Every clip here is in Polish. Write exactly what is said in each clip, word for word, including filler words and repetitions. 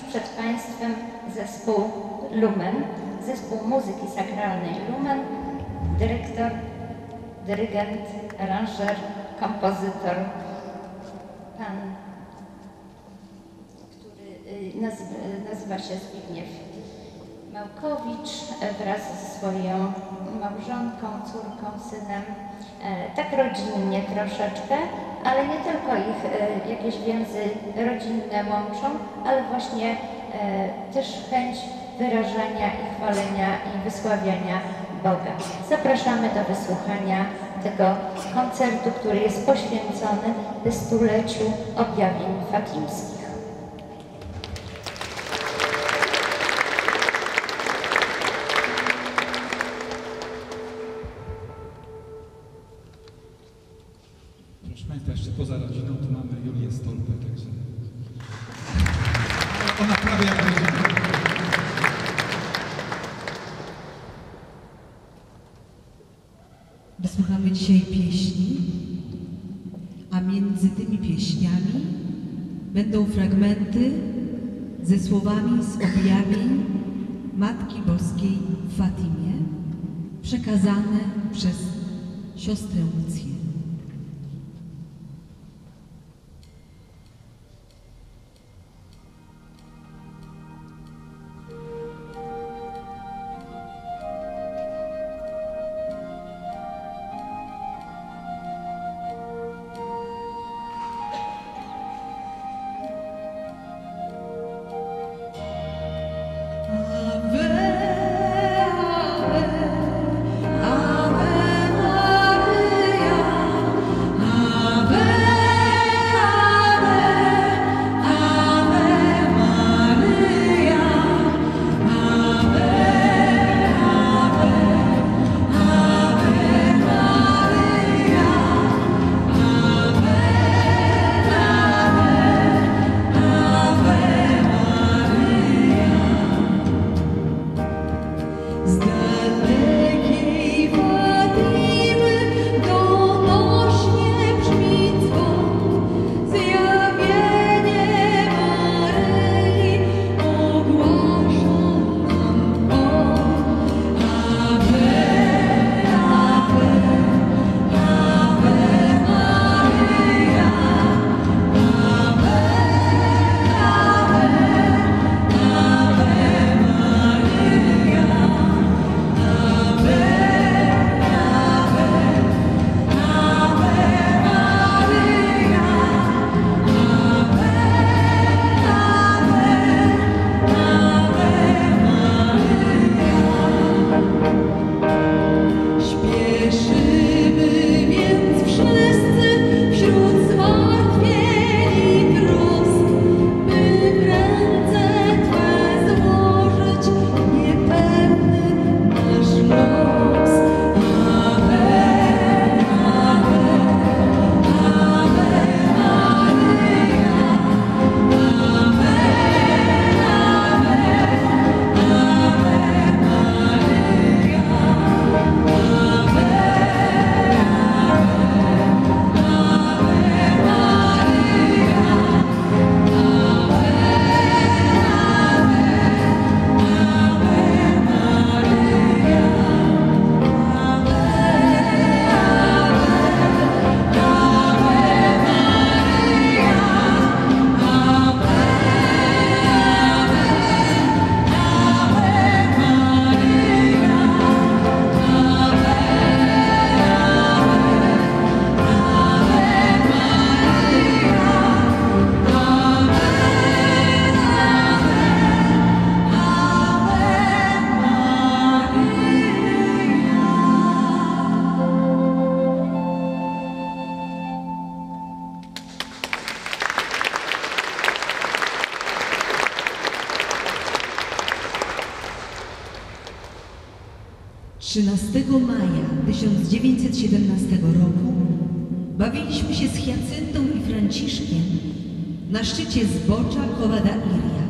przed Państwem zespół Lumen, zespół muzyki sakralnej Lumen, dyrektor, dyrygent, aranżer, kompozytor, pan, który nazywa, nazywa się Zbigniew Małkowicz wraz ze swoją małżonką, córką, synem. Tak rodzinnie troszeczkę, ale nie tylko ich jakieś więzy rodzinne łączą, ale właśnie też chęć wyrażania i chwalenia i wysławiania Boga. Zapraszamy do wysłuchania tego koncertu, który jest poświęcony stuleciu objawień fatimskich. Proszę Państwa, jeszcze poza rodziną tu mamy Julię Stolpę, także ona prawie jak rodzina. Wysłuchamy dzisiaj pieśni, a między tymi pieśniami będą fragmenty ze słowami z objawień Matki Boskiej w Fatimie, przekazane przez siostrę Lucję. trzynastego maja tysiąc dziewięćset siedemnastego roku bawiliśmy się z Hyacyntą i Franciszkiem na szczycie zbocza Cova da Iria,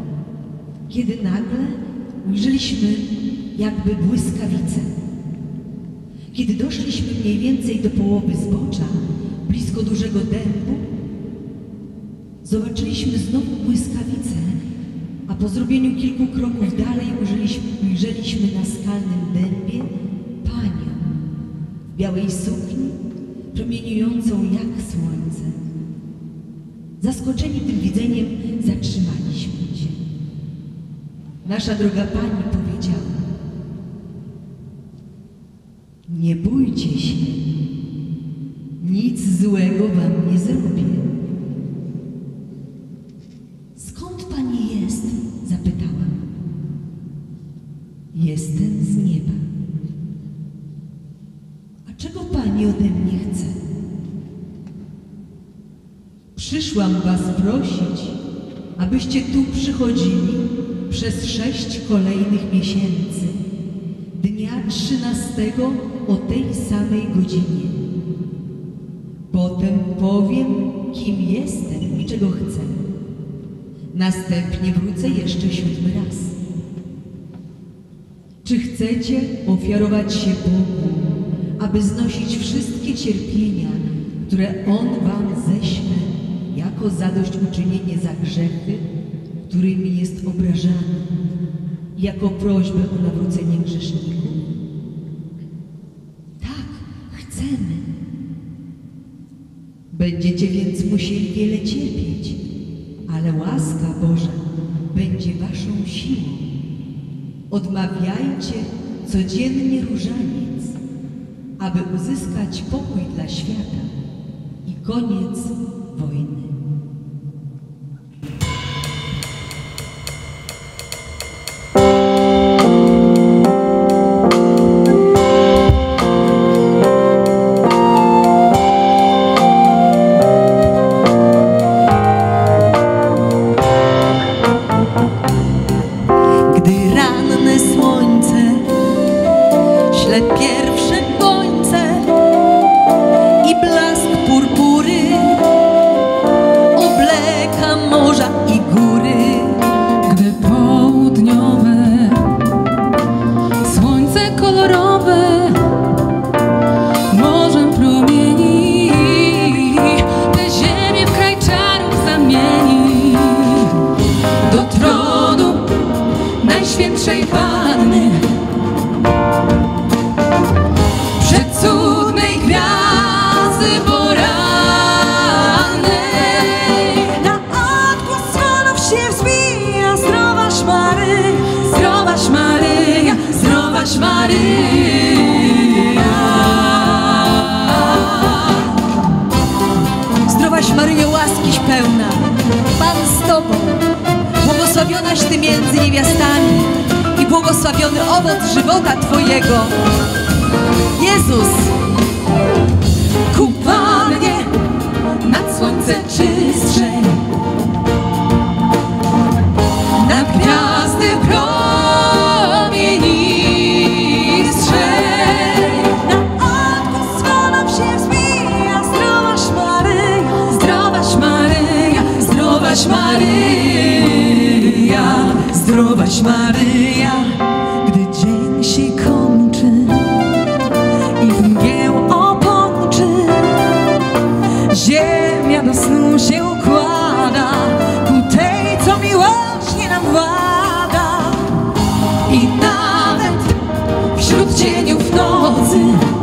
kiedy nagle ujrzeliśmy jakby błyskawice. Kiedy doszliśmy mniej więcej do połowy zbocza, blisko dużego dębu, zobaczyliśmy znowu błyskawicę po zrobieniu kilku kroków dalej ujrzeliśmy, ujrzeliśmy na skalnym dębie Panią w białej sukni, promieniującą jak słońce. Zaskoczeni tym widzeniem zatrzymaliśmy się. Nasza droga Pani powiedziała: nie bójcie się, nic złego wam nie zrobię. Skąd Pani jest? Zapytałam. Jestem z nieba. A czego Pani ode mnie chce? Przyszłam was prosić, abyście tu przychodzili przez sześć kolejnych miesięcy, dnia trzynastego o tej samej godzinie. Potem powiem, kim jestem i czego chcę. Następnie wrócę jeszcze siódmy raz. Czy chcecie ofiarować się Bogu, aby znosić wszystkie cierpienia, które On wam ześle, jako zadośćuczynienie za grzechy, którymi jest obrażany, jako prośbę o nawrócenie grzeszników? Tak, chcemy. Będziecie więc musieli wiele cierpieć, ale łaska Boża będzie waszą siłą. Odmawiajcie codziennie różaniec, aby uzyskać pokój dla świata i koniec wojny. Gdy ranne słońce śle pierwsze końce i blask purpury obleka morza i góry, Gdy południowe słońce kolorowe morzem promieni, tę ziemię w kraj czarów zamieni. Do tronu Najświętszej Panny, przecudnej gwiazdy porannej, na odgłos dzwonów się wzbija zdrowaś Maryja, zdrowaś Maryja, zdrowaś Maryja. zdrowaś Maryjo, łaskiś pełna, Pan z Tobą, błogosławionaś Ty między niewiastami i błogosławiony owoc żywota Twojego, Jezus. Ku Pannie nad słońce czystszej, nad gwiazdy promienistszej, Na odgłos dzwonów się wzbija zdrowaś Maryja, zdrowaś Maryja, zdrowaś Maryja, zdrowaś Maryja. gdy dzień się kończy i w mgieł opończy, ziemia do snu się układa ku tej, co miłośnie nam włada. I nawet wśród cieniów nocy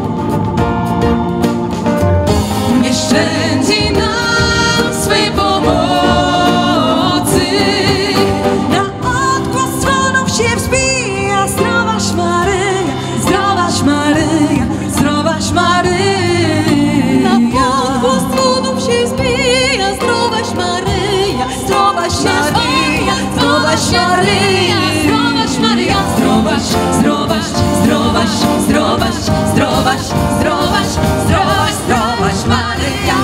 nie szczędzi nam swej pomocy. Na odgłos dzwonów się wzbija zdrowaś Maryja, Zdrowaś Maryja, zdrowaś Maryja. na odgłos dzwonów się wzbija zdrowaś Maryja, Zdrowaś Maryja, zdrowaś Maryja, zdrowaś Maryja, zdrowaś, zdrowaś, zdrowaś, zdrowaś, zdrowaś, zdrowaś, zdrowaś, zdrowaś Maryja.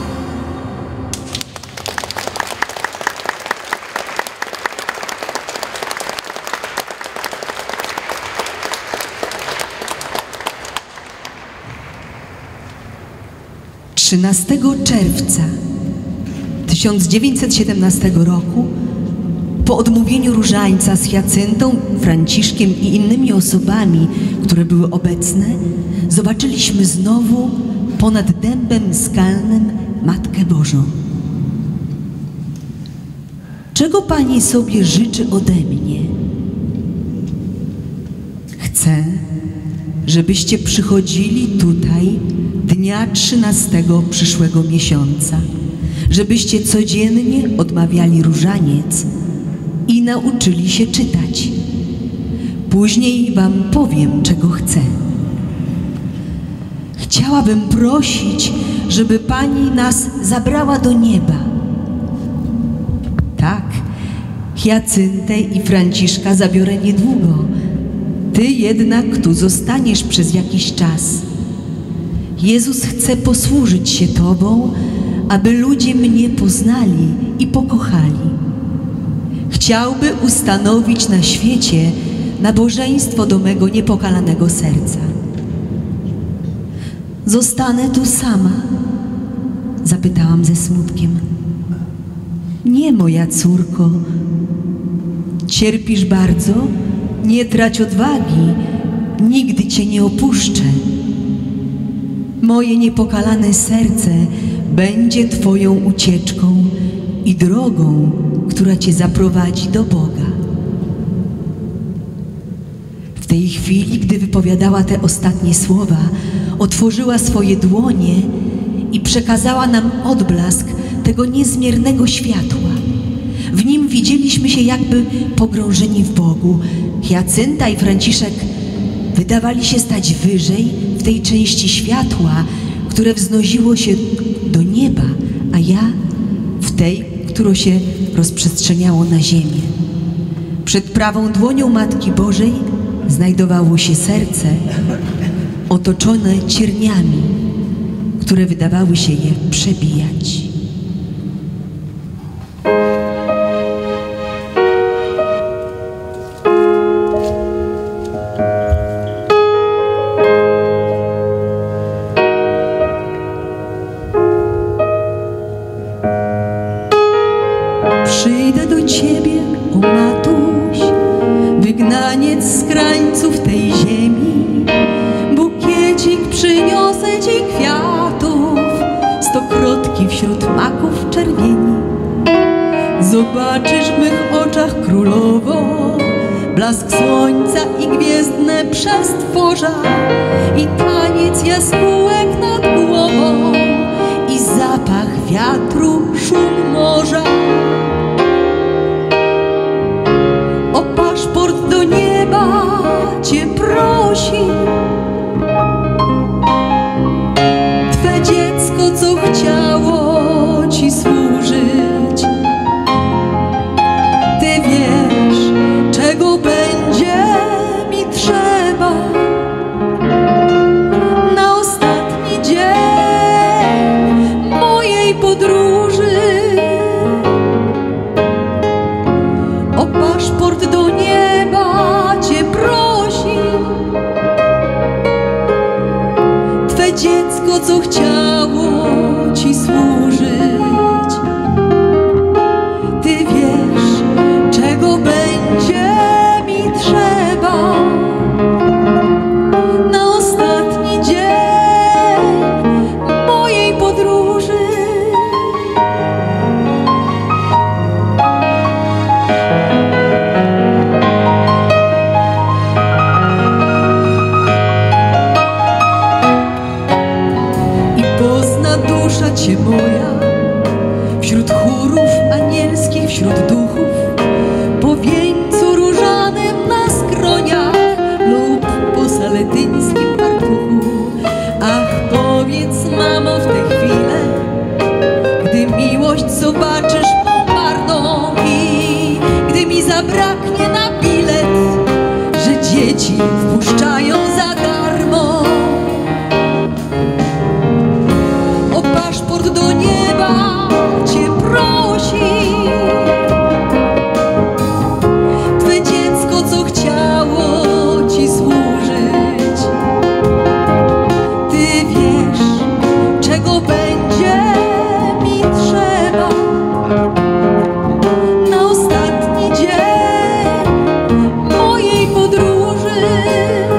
trzynastego czerwca tysiąc dziewięćset siedemnastego roku, po odmówieniu różańca z Hiacyntą, Franciszkiem i innymi osobami, które były obecne, zobaczyliśmy znowu ponad dębem skalnym Matkę Bożą. czego Pani sobie życzy ode mnie? Chcę, żebyście przychodzili tutaj dnia trzynastego przyszłego miesiąca, żebyście codziennie odmawiali różaniec i nauczyli się czytać. Później wam powiem, czego chcę. Chciałabym prosić, żeby Pani nas zabrała do nieba. Tak, Hiacyntę i Franciszka zabiorę niedługo. Ty jednak tu zostaniesz przez jakiś czas. Jezus chce posłużyć się Tobą, aby ludzie mnie poznali i pokochali. Chciałby ustanowić na świecie nabożeństwo do mego niepokalanego serca. Zostanę tu sama? Zapytałam ze smutkiem. Nie, moja córko. Cierpisz bardzo? Nie trać odwagi. Nigdy Cię nie opuszczę. Moje niepokalane serce będzie Twoją ucieczką i drogą, która Cię zaprowadzi do Boga. W tej chwili, gdy wypowiadała te ostatnie słowa, otworzyła swoje dłonie i przekazała nam odblask tego niezmiernego światła. W nim widzieliśmy się jakby pogrążeni w Bogu. Hiacynta i Franciszek wydawali się stać wyżej w tej części światła, które wznosiło się do nieba, a ja w tej, które się rozprzestrzeniało na ziemię. Przed prawą dłonią Matki Bożej znajdowało się serce otoczone cierniami, które wydawały się je przebijać. Przyjdę do Ciebie, o Matuś, wygnaniec z krańców tej ziemi. Bukiecik przyniosę Ci kwiatów, stokrotki wśród maków czerwieni. Zobaczysz w mych oczach królowo, blask słońca i gwiezdne przestworza, i taniec jaskółek nad głową, i zapach wiatru, szum morza. O paszport do nieba Cię prosi Twe dziecko, co chciało Ci służyć. Ty wiesz, czego będzie mi trzeba na ostatni dzień mojej podróży. O paszport do nieba Cię prosi Twe dziecko, co chciało Ci służyć. Ty wiesz, czego będzie mi trzeba na ostatni dzień mojej podróży. I pozna dusza Cię moja wśród chórów anielskich, wśród duchów, po wieńcu różanym na skroniach lub po saletyńskim fartuchu. Ach, powiedz, mamo, w tę chwilę, gdy miłość zobaczysz mą marną i gdy mi zabraknie na bilet, że dzieci wpuszczają za darmo. O paszport do nieba Cię prosi Twe dziecko, co chciało Ci służyć. Ty wiesz, czego będzie mi trzeba na ostatni dzień mojej podróży.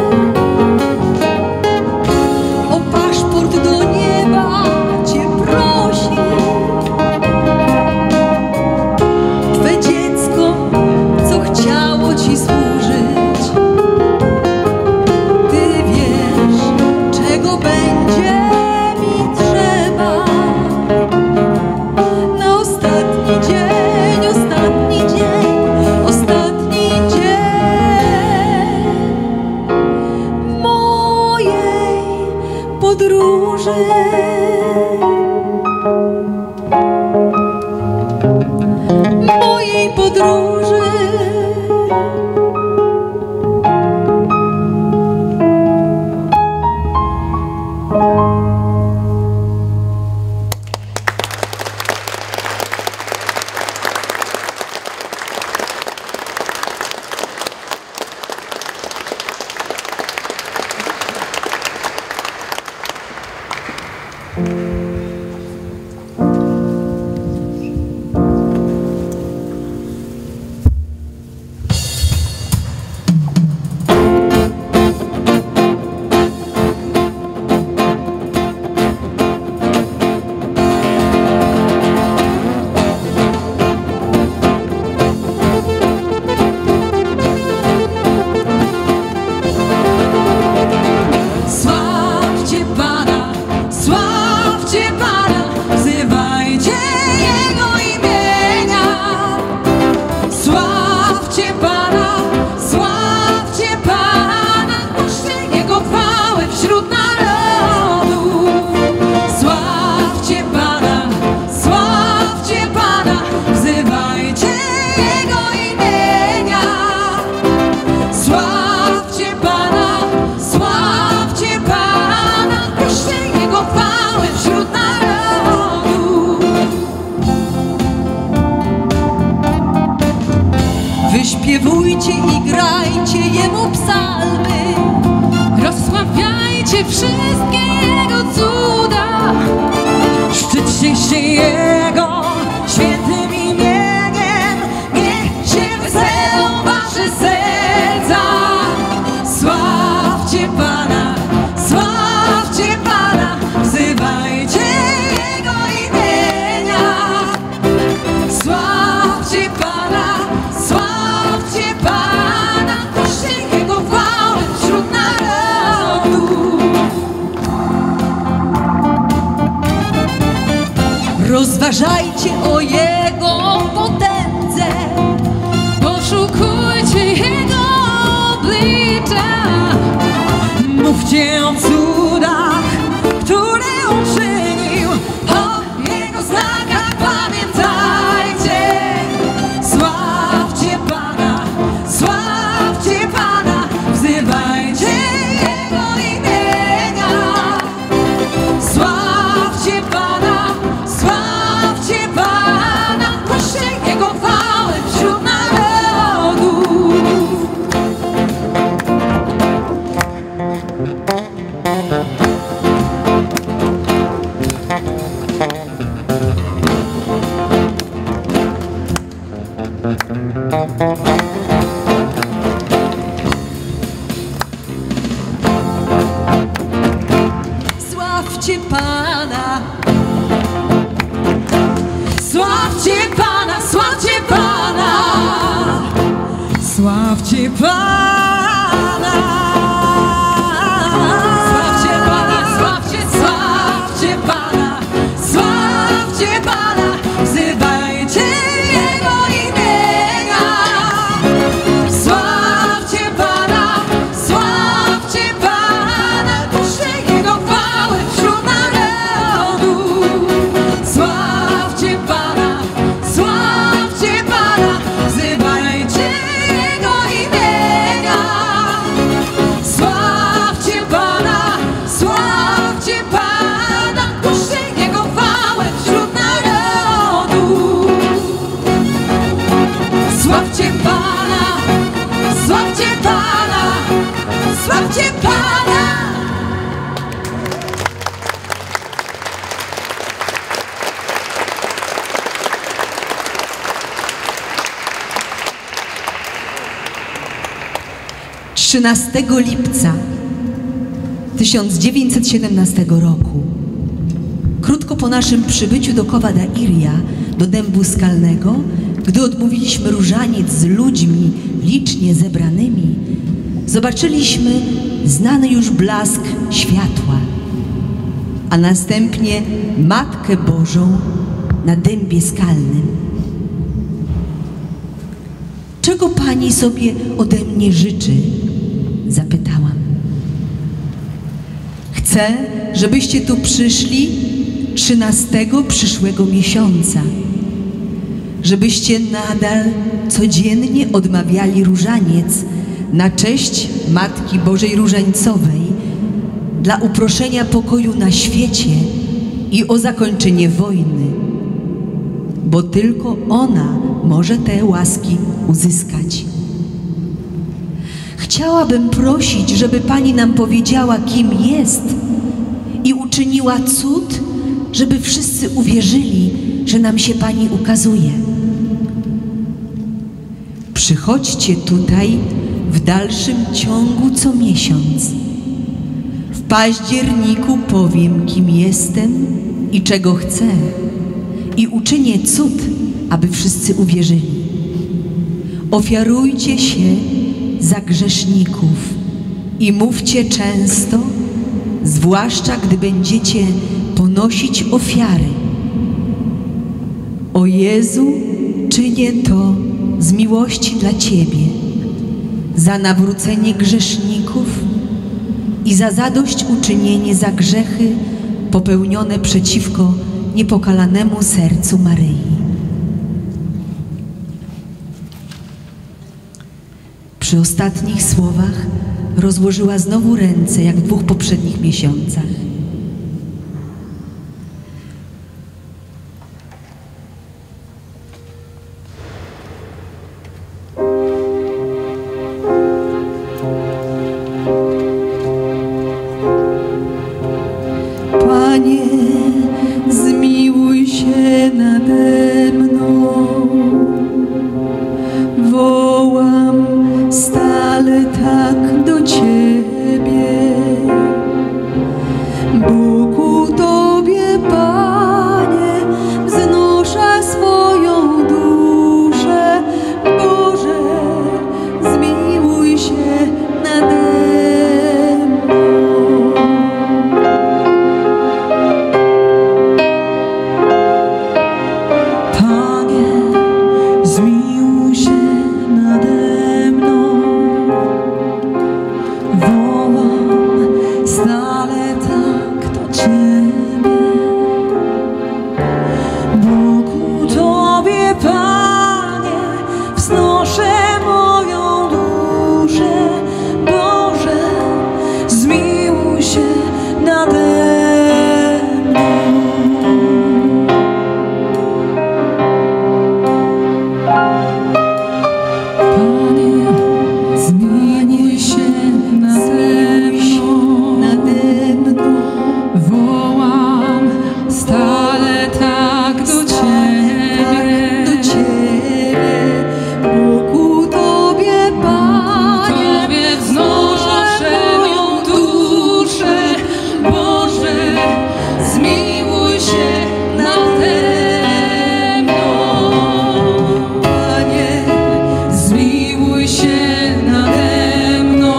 podróży. Wyśpiewujcie i grajcie Jemu psalmy, Rozsławiajcie wszystkie Jego cuda, szczyćcie się Jego świętym imieniem, niech się weselą wasze serca. Sławcie Pana, sławcie Pana, wzywajcie Jego imienia. Sławcie Pana, sławcie Pana, głoście Jego chwałę wśród narodów. rozważajcie o Jego potędze, Poszukujcie Jego oblicza, mówcie o cudach, które uczynił, o Jego znakach pamiętajcie. Sławcie Pana, sławcie Pana, wzywajcie Jego imienia. Sławcie Pana, sławcie Pana, głoście Jego chwałę wśród narodów. sławcie Pana, Sławcie Pana, sławcie Pana, sławcie Pana. Sławcie Pana, sławcie, sławcie Pana, sławcie Pana, wzywajcie Jego imienia. Sławcie Pana, sławcie Pana, głoście Jego chwałę wśród narodów. Sławcie Pana, sławcie Pana, wzywajcie Jego imienia. Sławcie Pana, sławcie Pana, głoście Jego chwałę wśród narodów. Sławcie Pana, sławcie Pana, sławcie Pana. trzynastego lipca tysiąc dziewięćset siedemnastego roku, krótko po naszym przybyciu do Cova da Iria, do dębu skalnego, gdy odmówiliśmy różaniec z ludźmi licznie zebranymi, zobaczyliśmy znany już blask światła, a następnie Matkę Bożą na dębie skalnym. Czego Pani sobie ode mnie życzy? Zapytałam. Chcę, żebyście tu przyszli trzynastego przyszłego miesiąca, żebyście nadal codziennie odmawiali różaniec na cześć Matki Bożej Różańcowej dla uproszenia pokoju na świecie i o zakończenie wojny, bo tylko ona może te łaski uzyskać. Chciałabym prosić, żeby Pani nam powiedziała, kim jest i uczyniła cud, żeby wszyscy uwierzyli, że nam się Pani ukazuje. Przychodźcie tutaj w dalszym ciągu co miesiąc. W październiku powiem, kim jestem i czego chcę i uczynię cud, aby wszyscy uwierzyli. Ofiarujcie się za grzeszników i mówcie często, zwłaszcza gdy będziecie ponosić ofiary: o Jezu, czynię to z miłości dla Ciebie, za nawrócenie grzeszników i za zadośćuczynienie za grzechy popełnione przeciwko niepokalanemu sercu Maryi. Przy ostatnich słowach rozłożyła znowu ręce, jak w dwóch poprzednich miesiącach. Panie, zmiłuj się nade mną. Wołam stale tak do Ciebie. Bo ku Tobie, Panie, wznoszę swoją duszę. Boże, zmiłuj się nade mną. Panie, zmiłuj się nade mną. Wołam stale tak do Ciebie. Bo ku Tobie, Panie, wznoszę moją duszę. Boże, zmiłuj się nade mną. Panie, zmiłuj się nade mną. Nade mną Wołam stale tak do Ciebie. do Ciebie, bo ku Tobie, Panie, Tobie wznoszę moją duszę. Boże, zmiłuj się nade mną. Panie, zmiłuj się nade mną.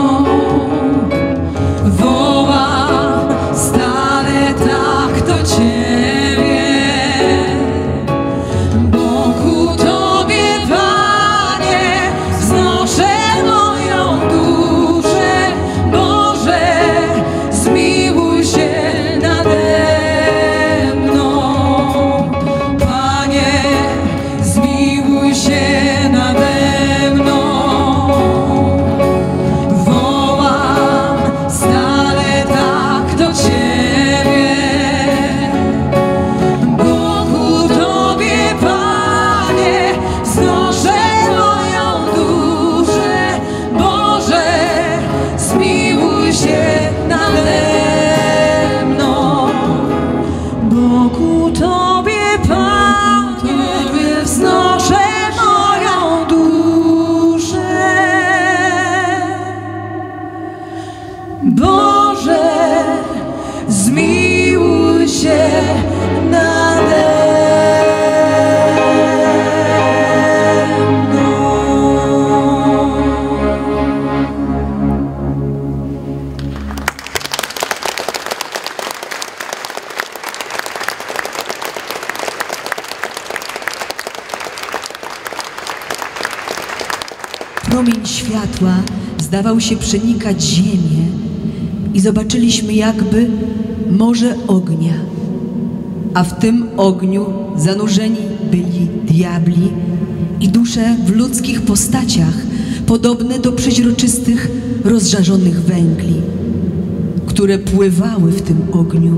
Wołam stale tak do Ciebie. Bo ku Tobie, Panie, wznoszę moją duszę. Boże, zmiłuj się nade mną. Panie, zmiłuj się nade mną. Wołam stale tak do Ciebie. Bo ku Tobie, Panie, wznoszę moją duszę. Boże, zmiłuj się nade mną. Bo ku Tobie, Panie, wznoszę moją duszę. Boże, zmiłuj się nade mną. promień światła zdawał się przenikać ziemię i zobaczyliśmy jakby morze ognia, a w tym ogniu zanurzeni byli diabeł diabli i dusze w ludzkich postaciach, podobne do przeźroczystych, rozżarzonych węgli, które pływały w tym ogniu.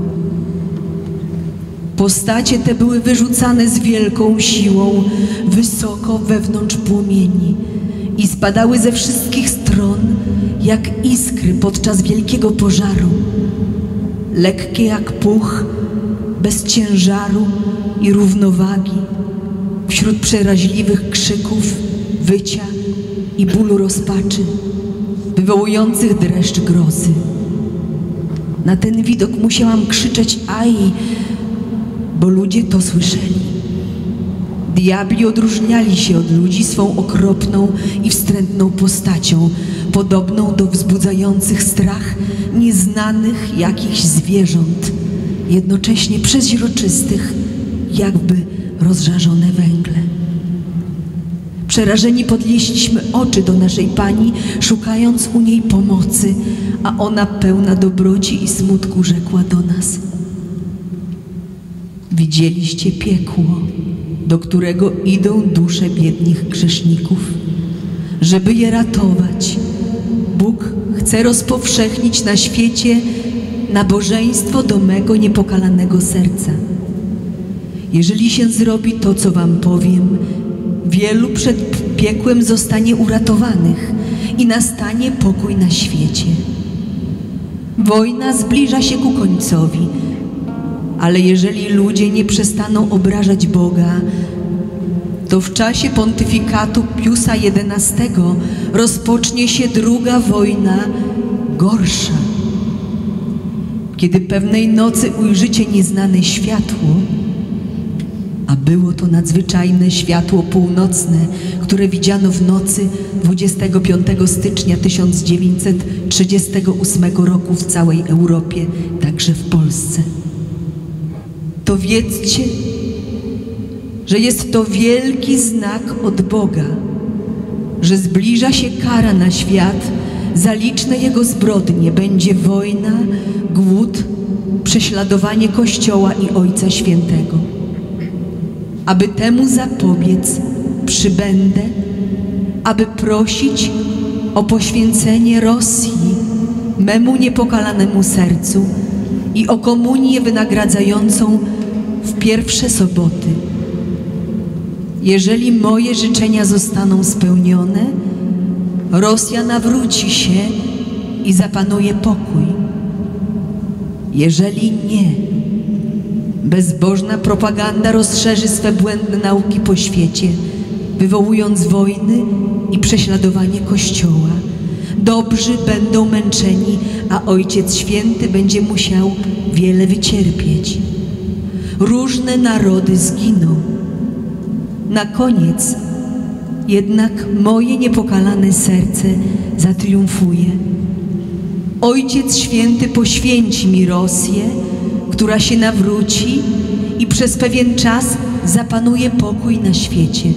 Postacie te były wyrzucane z wielką siłą wysoko wewnątrz płomieni i spadały ze wszystkich stron jak iskry podczas wielkiego pożaru, lekkie jak puch, bez ciężaru i równowagi, wśród przeraźliwych krzyków, wycia i bólu rozpaczy, wywołujących dreszcz grozy. Na ten widok musiałam krzyczeć aj, bo ludzie to słyszeli. Diabli odróżniali się od ludzi swą okropną i wstrętną postacią, podobną do wzbudzających strach nieznanych jakichś zwierząt, jednocześnie przeźroczystych, jakby rozżarzone węgle. Przerażeni podnieśliśmy oczy do naszej Pani, szukając u niej pomocy, a ona pełna dobroci i smutku rzekła do nas: widzieliście piekło, do którego idą dusze biednych grzeszników. Żeby je ratować, Bóg chce rozpowszechnić na świecie nabożeństwo do mego niepokalanego serca. Jeżeli się zrobi to, co wam powiem, wielu przed piekłem zostanie uratowanych i nastanie pokój na świecie. Wojna zbliża się ku końcowi, ale jeżeli ludzie nie przestaną obrażać Boga, to w czasie pontyfikatu Piusa jedenastego rozpocznie się druga wojna, gorsza. Kiedy pewnej nocy ujrzycie nieznane światło, a było to nadzwyczajne światło północne, które widziano w nocy dwudziestego piątego stycznia tysiąc dziewięćset trzydziestego ósmego roku w całej Europie, także w Polsce, to wiedzcie, że jest to wielki znak od Boga, że zbliża się kara na świat za liczne jego zbrodnie. Będzie wojna, głód, prześladowanie Kościoła i Ojca Świętego. Aby temu zapobiec, przybędę, aby prosić o poświęcenie Rosji, memu niepokalanemu sercu, i o komunię wynagradzającą w pierwsze soboty. Jeżeli moje życzenia zostaną spełnione, Rosja nawróci się i zapanuje pokój. Jeżeli nie, bezbożna propaganda rozszerzy swe błędne nauki po świecie, wywołując wojny i prześladowanie Kościoła. Dobrzy będą męczeni, a Ojciec Święty będzie musiał wiele wycierpieć. Różne narody zginą. Na koniec jednak moje niepokalane serce zatriumfuje. Ojciec Święty poświęci mi Rosję, która się nawróci i przez pewien czas zapanuje pokój na świecie.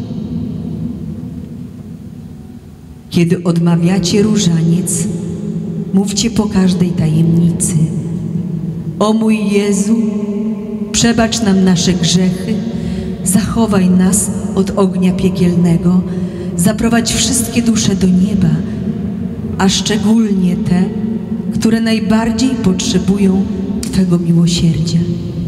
Kiedy odmawiacie różaniec, mówcie po każdej tajemnicy: o mój Jezu, przebacz nam nasze grzechy, zachowaj nas od ognia piekielnego, zaprowadź wszystkie dusze do nieba, a szczególnie te, które najbardziej potrzebują Twego miłosierdzia.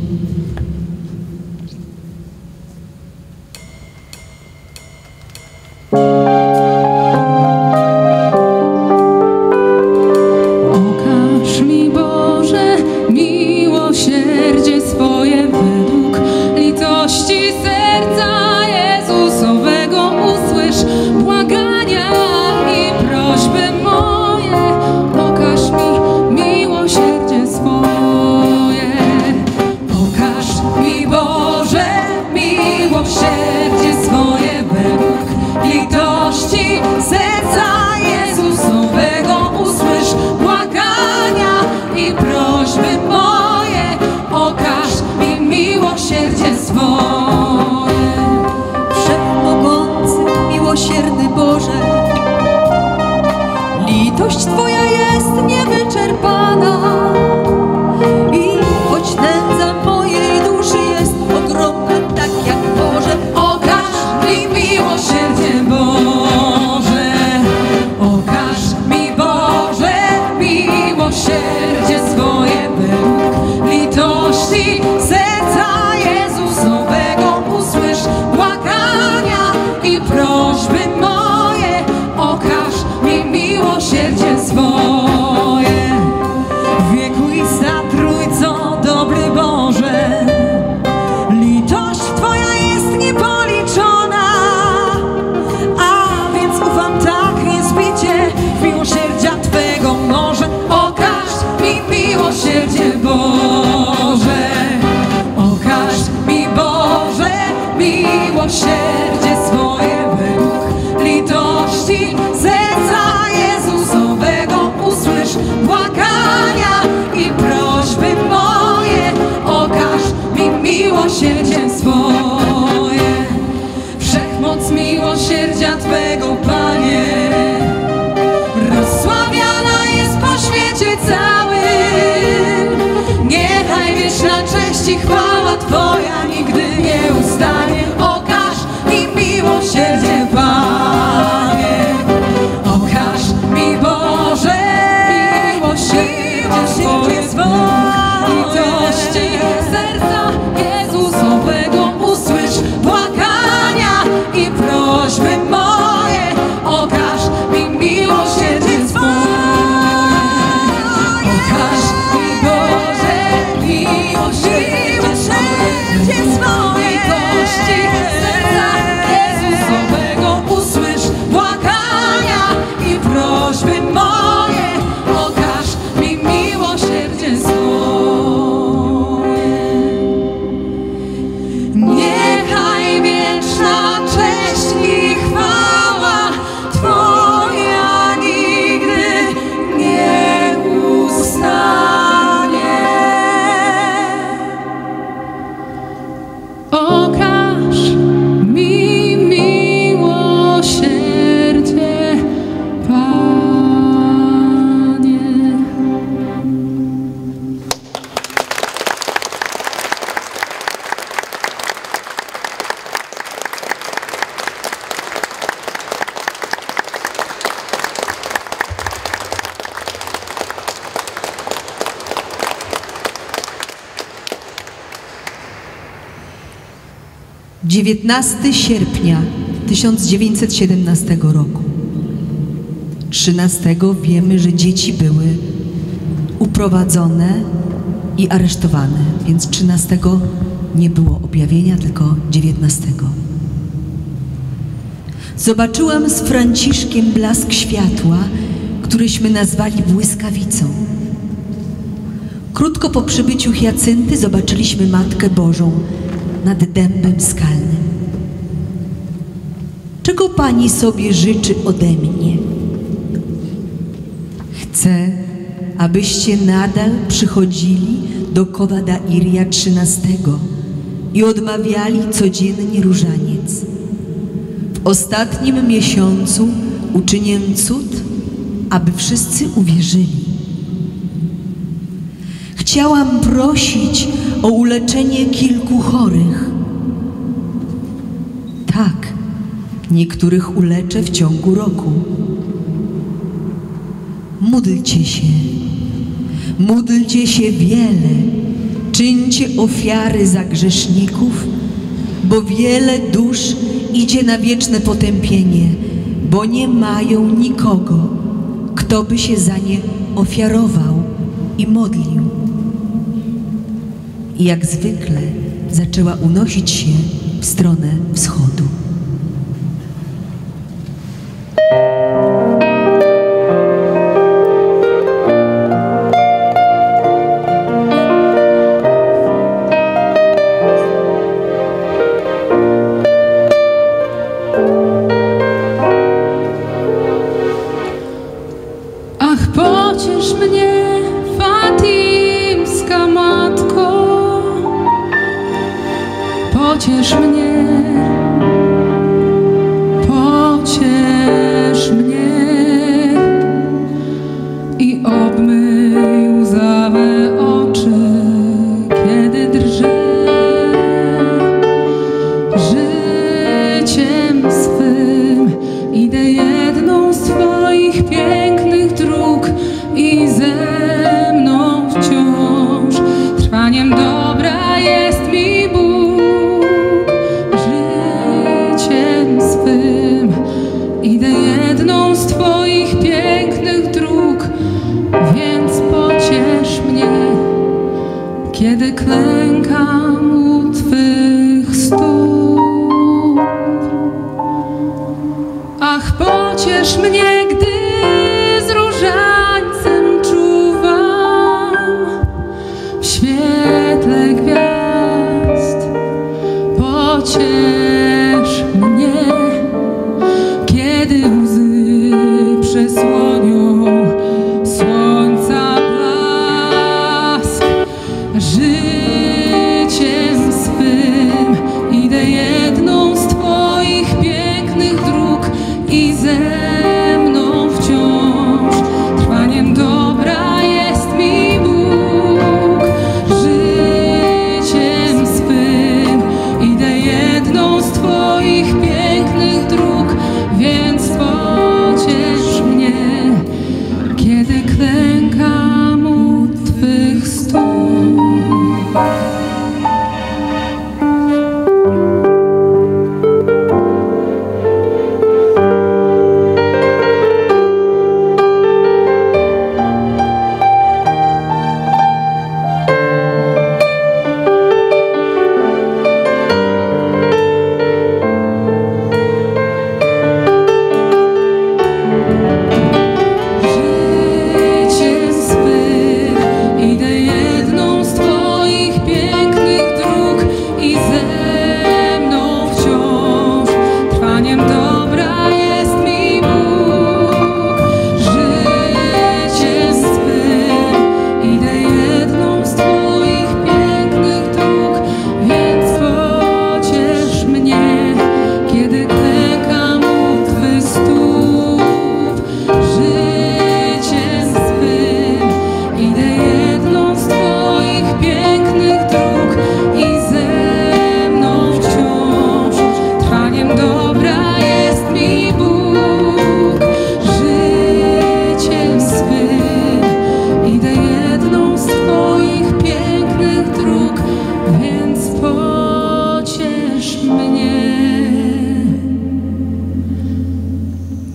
Okaż mi, Boże, miłosierdzie swoje według litości serca Jezusowego. Usłysz błagania i prośby moje. Okaż mi miłosierdzie swoje. Okaż mi, Boże, miłosierdzie swoje według litości serca Jezusowego. Usłysz błagania i prośby moje. Okaż mi miłosierdzie swoje. Wszechmogący, miłosierny Boże, litość Twoja jest niewyczerpana i choć nędza mojej duszy jest ogromna, tak jak morze, Okaż dziewiętnastego sierpnia tysiąc dziewięćset siedemnastego roku. trzynastego wiemy, że dzieci były uprowadzone i aresztowane, więc trzynastego nie było objawienia, tylko dziewiętnastego. Zobaczyłam z Franciszkiem blask światła, któryśmy nazwali błyskawicą. Krótko po przybyciu Hiacynty zobaczyliśmy Matkę Bożą nad dębem skalnym. Czego Pani sobie życzy ode mnie? Chcę, abyście nadal przychodzili do Kowa Iria trzynastego i odmawiali codziennie różaniec. W ostatnim miesiącu uczynię cud, aby wszyscy uwierzyli. Chciałam prosić o uleczenie kilku chorych. Tak, niektórych uleczę w ciągu roku. Módlcie się, módlcie się wiele, czyńcie ofiary za grzeszników, bo wiele dusz idzie na wieczne potępienie, bo nie mają nikogo, kto by się za nie ofiarował i modlił. I jak zwykle zaczęła unosić się w stronę wschodu. Ach, pociesz mnie, Fatimska Matko, pociesz mnie, pociesz mnie i obmyj łzawe oczy, kiedy drżę życiem swym. Idę jedną z Twoich pięknych dróg i ze mną wciąż trwaniem dobra jest mi Bóg. Życiem swym idę jedną z Twoich pięknych dróg, więc pociesz mnie, kiedy klękam u Twych stóp. Ach, pociesz mnie, gdy z różańcem czuwam w świetle gwiazd. Pociesz mnie, kiedy łzy przesłonią słońca blask. Życiem swym idę jedną z Twoich pięknych dróg i ze mną wciąż trwaniem dobra jest mi Bóg. Życiem swym idę jedną z Twoich pięknych dróg, więc pociesz mnie, kiedy klękam u Twych stóp.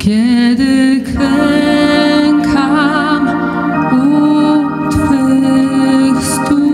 kiedy klękam u Twych stóp.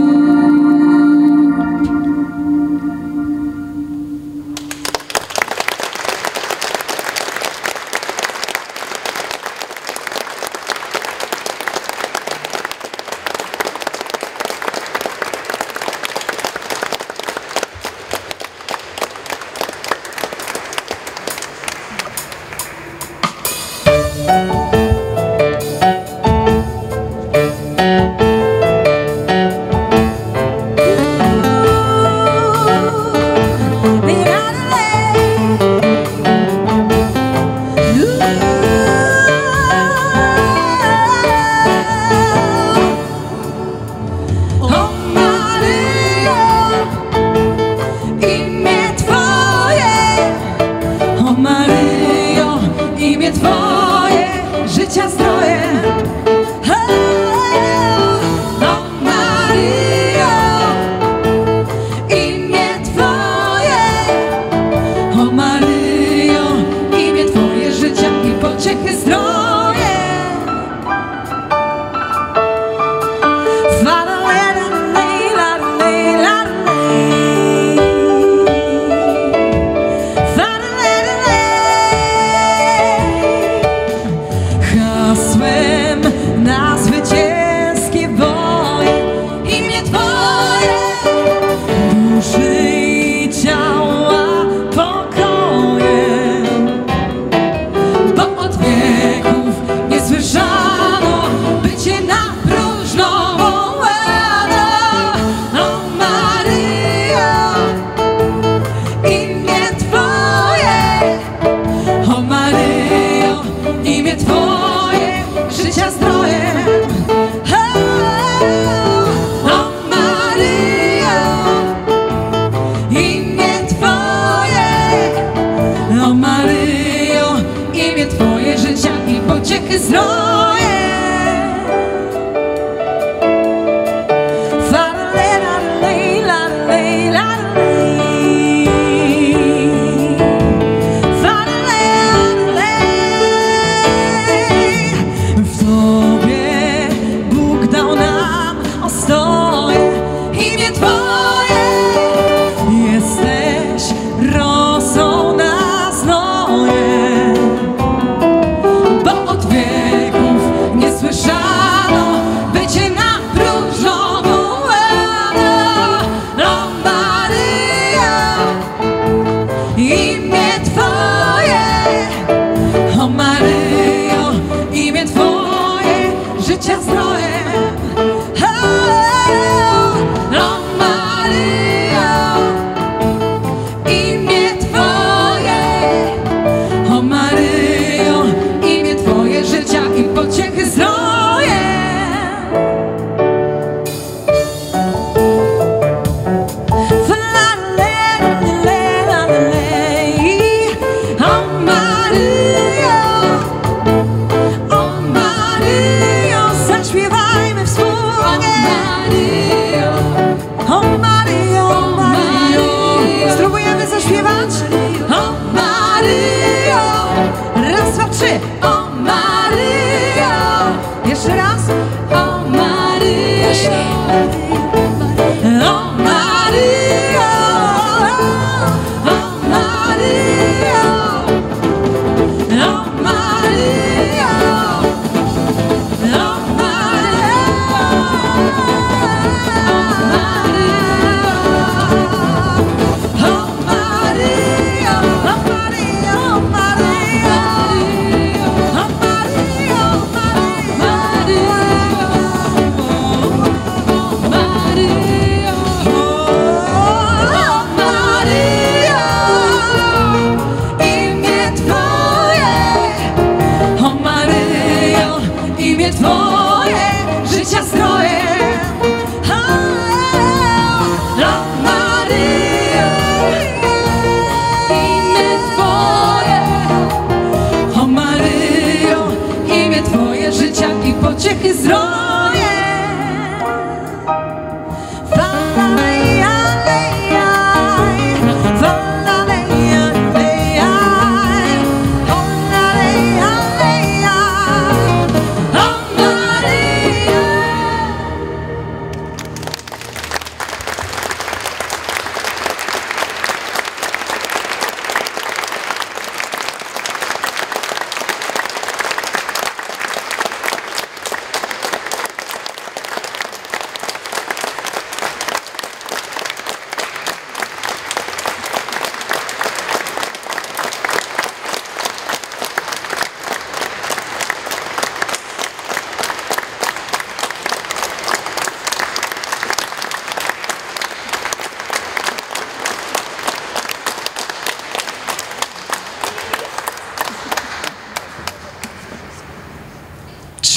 Hey,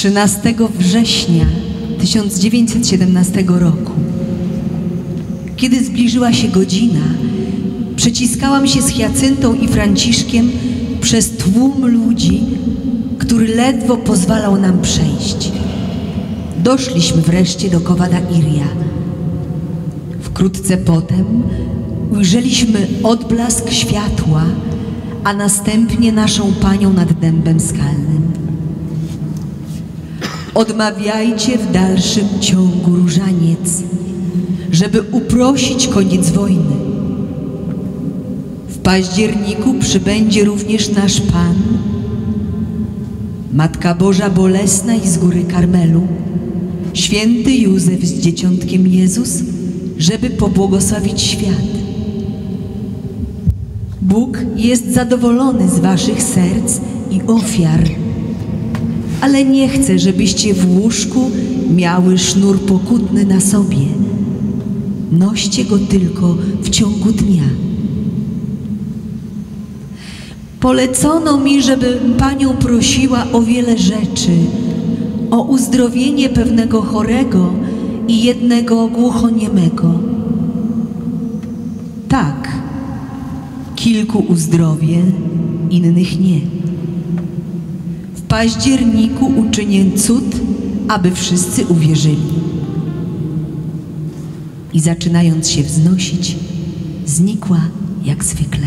trzynastego września tysiąc dziewięćset siedemnastego roku. Kiedy zbliżyła się godzina, przeciskałam się z Hiacyntą i Franciszkiem przez tłum ludzi, który ledwo pozwalał nam przejść. Doszliśmy wreszcie do Cova Iria. Wkrótce potem ujrzeliśmy odblask światła, a następnie naszą Panią nad dębem skalnym. Odmawiajcie w dalszym ciągu różaniec, żeby uprosić koniec wojny. W październiku przybędzie również nasz Pan, Matka Boża Bolesna i z Góry Karmelu, święty Józef z Dzieciątkiem Jezus, żeby pobłogosławić świat. Bóg jest zadowolony z waszych serc i ofiar, ale nie chce, żebyście w łóżku miały sznur pokutny na sobie. Noście go tylko w ciągu dnia. Polecono mi, żebym Panią prosiła o wiele rzeczy, o uzdrowienie pewnego chorego i jednego głuchoniemego. Tak, kilku uzdrowię, innych nie. W październiku uczynię cud, aby wszyscy uwierzyli. I zaczynając się wznosić, znikła jak zwykle.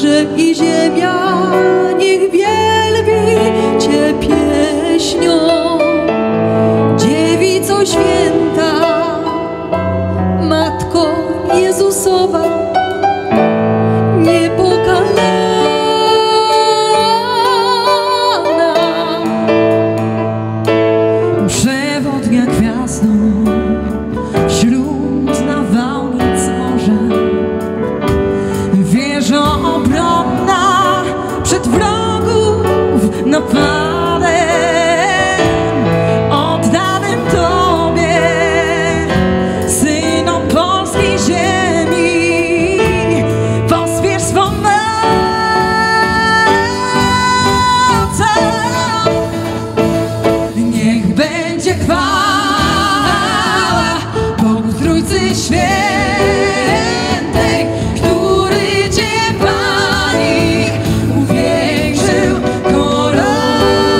że i ziemia niech wielbi Cię pieśnią. Dziewico święta, Matko Jezusowa, niepokalana, przewodnia gwiazdą wśród nawałnic morza, wieżą obronna przed wrogów napadem, oddanym Tobie, synom polskiej ziemi, pospiesz swą mocą. Niech będzie chwała Bogu Trójcy Świętej, który Cię, Pani, uwiększył koroną.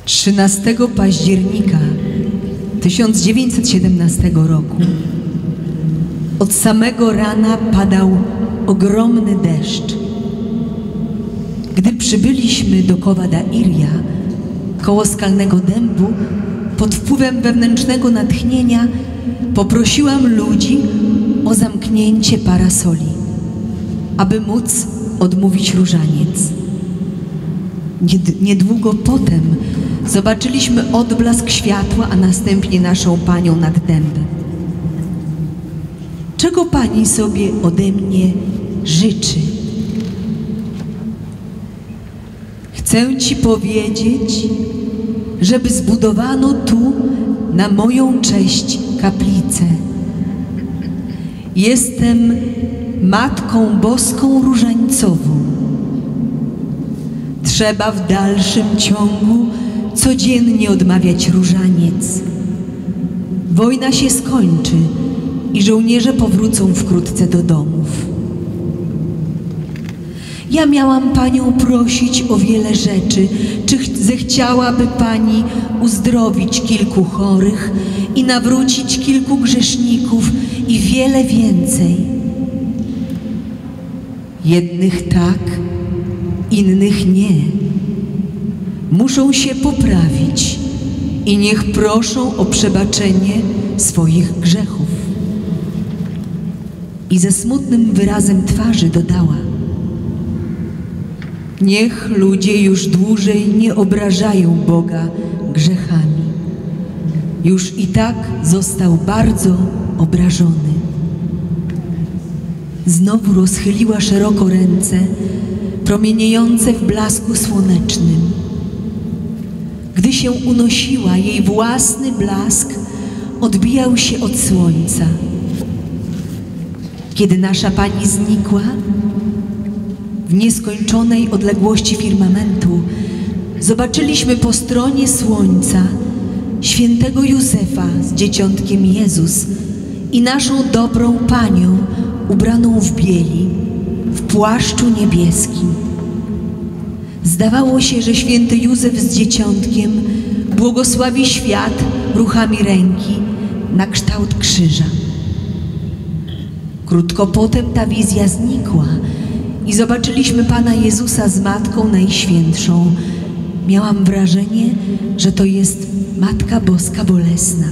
trzynastego października tysiąc dziewięćset siedemnastego roku od samego rana padał ogromny deszcz. Gdy przybyliśmy do Cova Iria, koło skalnego dębu, pod wpływem wewnętrznego natchnienia poprosiłam ludzi o zamknięcie parasoli, aby móc odmówić różaniec. Niedługo potem zobaczyliśmy odblask światła, a następnie naszą Panią nad dębem. Czego Pani sobie ode mnie życzy? Chcę Ci powiedzieć, żeby zbudowano tu na moją cześć kaplicę. Jestem Matką Boską Różańcową. Trzeba w dalszym ciągu codziennie odmawiać różaniec. Wojna się skończy i żołnierze powrócą wkrótce do domów. Ja miałam Panią prosić o wiele rzeczy. Czy zechciałaby Pani uzdrowić kilku chorych i nawrócić kilku grzeszników i wiele więcej? Jednych tak, innych nie. Muszą się poprawić i niech proszą o przebaczenie swoich grzechów. I ze smutnym wyrazem twarzy dodała: niech ludzie już dłużej nie obrażają Boga grzechami. Już i tak został bardzo obrażony. Znowu rozchyliła szeroko ręce, promieniejące w blasku słonecznym. Gdy się unosiła, jej własny blask odbijał się od słońca. Kiedy nasza Pani znikła, w nieskończonej odległości firmamentu zobaczyliśmy po stronie słońca świętego Józefa z dzieciątkiem Jezus i naszą dobrą Panią ubraną w bieli, w płaszczu niebieskim. Zdawało się, że święty Józef z dzieciątkiem błogosławi świat ruchami ręki na kształt krzyża. Krótko potem ta wizja znikła i zobaczyliśmy Pana Jezusa z Matką Najświętszą. Miałam wrażenie, że to jest Matka Boska Bolesna.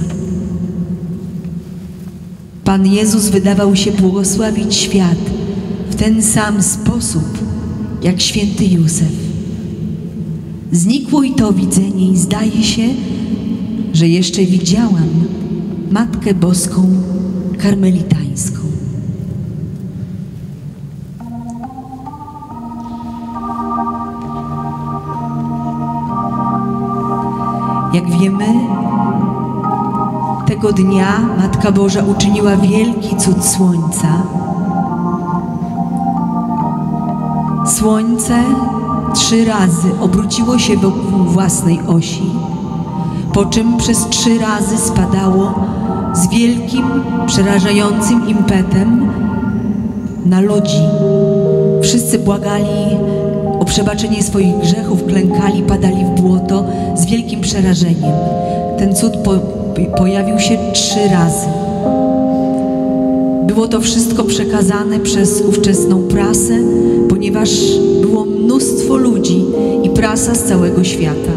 Pan Jezus wydawał się błogosławić świat w ten sam sposób, jak święty Józef. Znikło i to widzenie i zdaje się, że jeszcze widziałam Matkę Boską Karmelitańską. Jak wiemy, tego dnia Matka Boża uczyniła wielki cud słońca. Słońce trzy razy obróciło się wokół własnej osi, po czym przez trzy razy spadało z wielkim, przerażającym impetem na ludzi. Wszyscy błagali o przebaczenie swoich grzechów, klękali, padali w błoto z wielkim przerażeniem. Ten cud po, pojawił się trzy razy. Było to wszystko przekazane przez ówczesną prasę, ponieważ było mnóstwo ludzi i prasa z całego świata.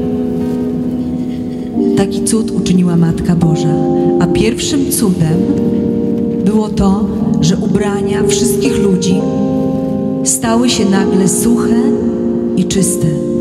Taki cud uczyniła Matka Boża, a pierwszym cudem było to, że ubrania wszystkich ludzi stały się nagle suche i czyste.